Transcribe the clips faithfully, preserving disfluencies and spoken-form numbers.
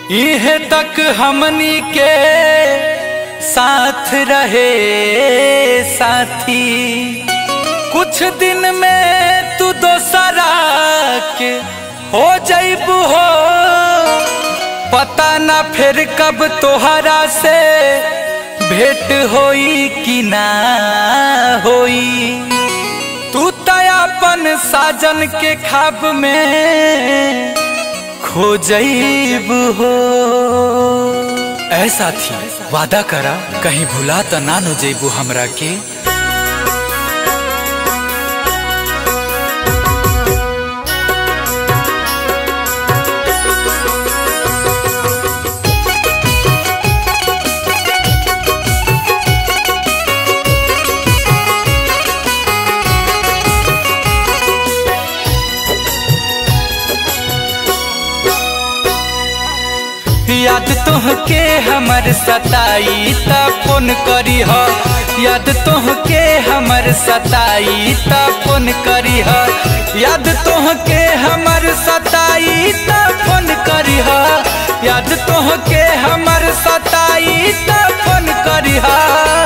इहे तक हमनी के साथ रहे साथी, कुछ दिन में तू दोसरा के हो जाइबू हो। पता ना फिर कब तोहरा से भेंट होई कि ना होई। तू तयापन साजन के ख्वाब में खो जाइबू हो। ऐसा थी वादा करा कहीं भुला तो ना नो जाइबू हमरा के। याद तोहके हमर सताई ता फोन करी ह। याद तोहके हमर सताई ता फोन करी ह। याद तोहके हमर सताई ता फोन करी ह। याद तोहके हमर सताई ता फोन करी ह।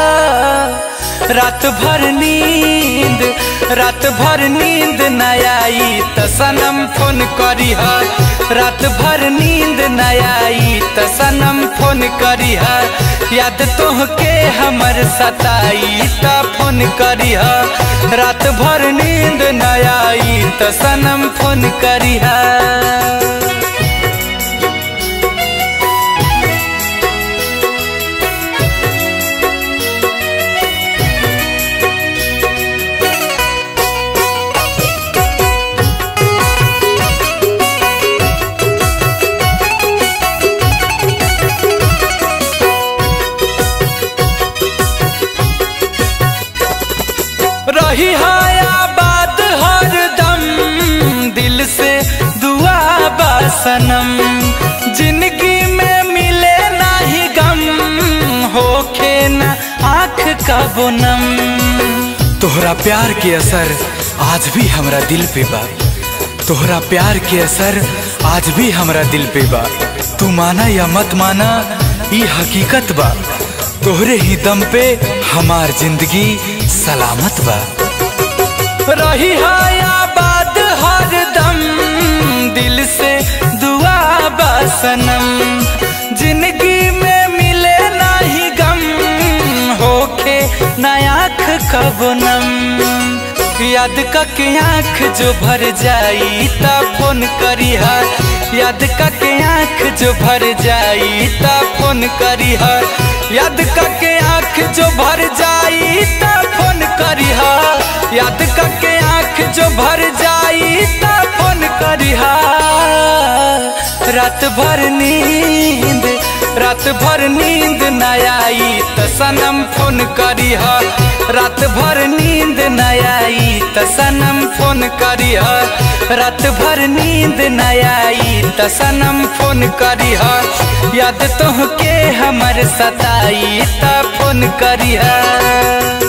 रात भर नींद रात भर नींद न आई त सनम फोन करी ह। रात भर नींद न आई त सनम फोन करी ह। याद तोहके हमर सताई त फोन करी ह। रात भर नींद न आई त सनम फोन करी ह। रही है आबाद हर दम दिल से दुआ बा सनम। जिंदगी में मिले ना ही गम होखे ना आँख का बोनम। तोहरा प्यार के असर आज भी हमरा दिल पे बा। तोहरा प्यार के असर आज भी हमरा दिल पे बा। तू माना या मत माना ये हकीकत बा। तोहरे ही दम पे हमार जिंदगी सलामत बा। रही है आबाद हर दम दिल से दुआ बा सनम। जिंदगी में मिले ना ही गम होके ना आँख का बोनम। याद का के आँख जो भर जाई ता फोन करी ह। याद का के आँख जो भर जाई ता फोन करी ह। याद का के आँख जो भर जाई ता फोन करी ह। याद का के आँख जो भर जाई ता फोन करी ह। रात भर नींद रात भर नींद न आई त सनम फोन करी ह। रात भर नींद न आई त सनम फोन करी ह। रात भर नींद न आई त सनम फोन करी ह। याद तोहके हमर सताई त फोन करी ह।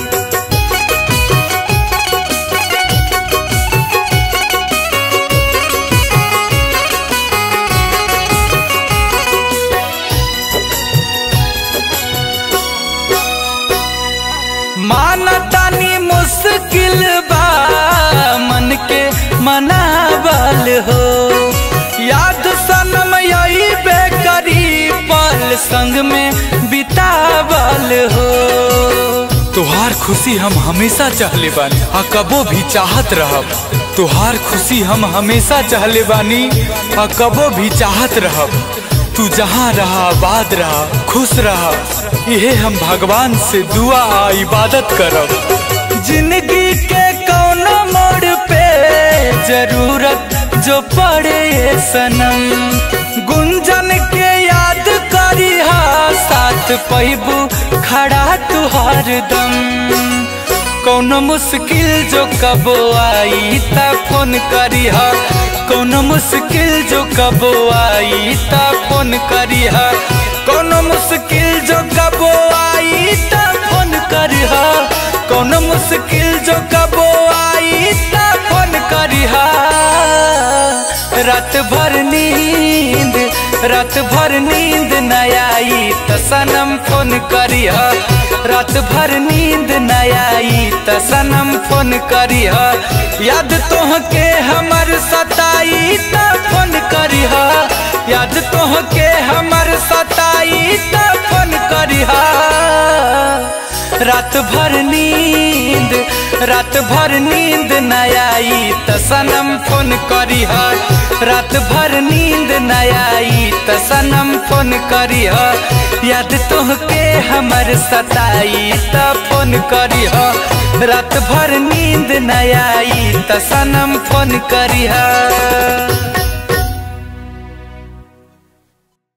मानतानी मुश्किल बा मन के मनावल हो। याद सनम यही बेकरी पल संग में बितावल हो। तोहार खुशी हम हमेशा चाहले बानी आ कबो भी चाहत रहब। तोहार खुशी हम हमेशा चाहले बानी आ कबो भी चाहत रहब। तू जहाँ रहा आबाद रहा खुश रहा यहे हम भगवान से दुआ आ इबादत करब। जिंदगी के कौनो मोड़ पे जरूरत जो पड़े सनम। गुंजन के याद करी हा साथ पैबू खड़ा तू हरदम। कौनो मुश्किल जो कबो आई ता फोन करी हा। कौनो मुश्किल जो कबो आई ता फोन करी ह। कौनो मुश्किल जो कबो आई ता फोन करी ह। कौनो मुश्किल जो कबो आई ता फोन करी ह। रात भर नींद रात भर नींद न आई त सनम फोन करिह। रात भर नींद न आई त सनम फोन करिह। याद तोहके हमर सताई त फोन करिह। याद तोहके हमर सताई त फोन करिह। रात भर नींद रात भर नींद न आई त सनम फोन करिह। रात भर नींद न आई त सनम फोन करिह। याद तोहके हमर सताई त फोन करिह। रात भर नींद न आई त सनम फोन करिह।